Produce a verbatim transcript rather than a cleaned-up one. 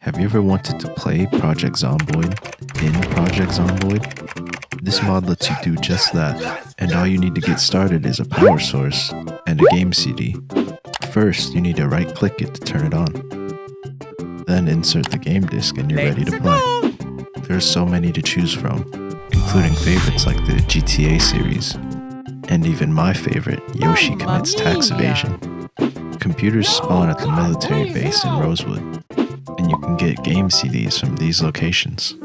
Have you ever wanted to play Project Zomboid in Project Zomboid? This mod lets you do just that, and all you need to get started is a power source and a game C D. First, you need to right-click it to turn it on. Then insert the game disc and you're ready to play. There are so many to choose from, including favorites like the G T A series, and even my favorite, Yoshi Commits Tax Evasion. Computers spawn at the military base in Rosewood, and you can get game C Ds from these locations.